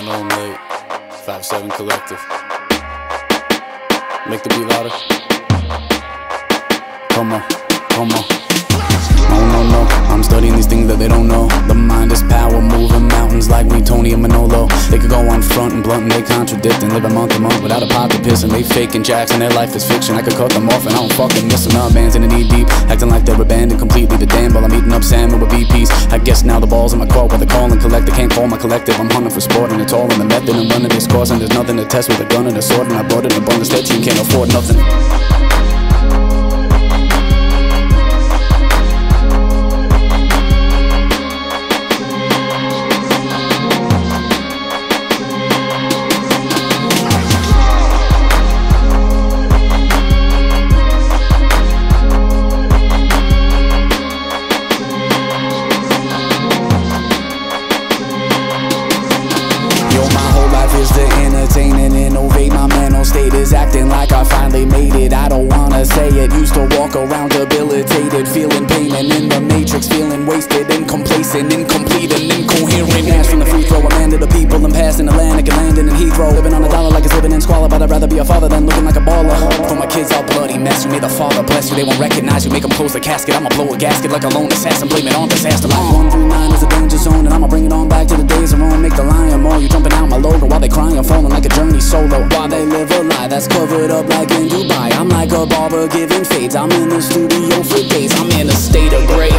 know I'm late. 57 Collective. Make the beat louder. Come on, come on. No, no, no, I'm studying these things that they don't know. The mind is power, moving mountains like we Tony and Manolo. They could go on front and blunt and they contradict and live a month without a pot to piss. And they faking jacks and their life is fiction. I could cut them off and I don't fucking miss them. Now bands in the knee deep, acting like they're abandoned completely. The damn while I'm eating up salmon with BPs. I guess now the ball's in my court while they call and collect. They can't call my collective. I'm hunting for sport and it's all in the method. And running this course and there's nothing to test with a gun and a sword. And I brought in abundance that you can't afford nothing. Is to entertain and innovate. My mental state is acting like I finally made it. I don't wanna say it. Used to walk around debilitated, feeling pain and in the matrix, feeling wasted and complacent, incomplete and incoherent. Cash from the free throw, I'm handed to people and passing Atlantic and landing in Heathrow. Living on a dollar like it's living in squalor, but I'd rather be a father than looking like a baller. For my kids all bloody mess, you may the Father bless you. They won't recognize you, make them close the casket. I'ma blow a gasket like a lone assassin, blame it on disaster. Like 139 is a danger zone, and I'ma bring it on back to the days of Rome. Make the lion more, you jumping out my logo while they crying, falling like a journey solo. While they live a lie that's covered up like in Dubai. I'm like a barber giving fades. I'm in the studio for days. I'm in a state of grace.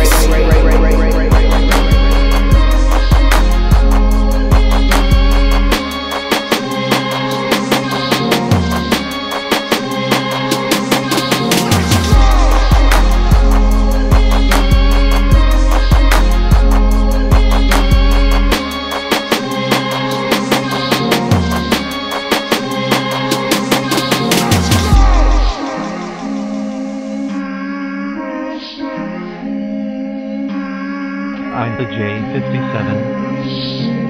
I'm the J57.